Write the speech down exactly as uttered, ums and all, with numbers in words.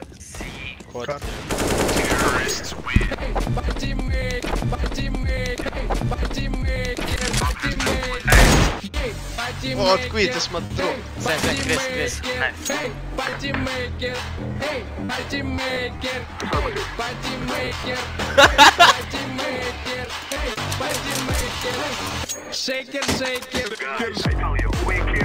C. Hot. Terrorists win. My teammate, my teammate, my teammate, my teammate. My teammate. Вот, quit, ты смотрю. My Sen, sen, Chris, Chris. teammate. Hey, my teammate. Hey, my teammate. My teammate. My teammate. Hey, my teammate. Shake it, shake it. Guys, I tell you, we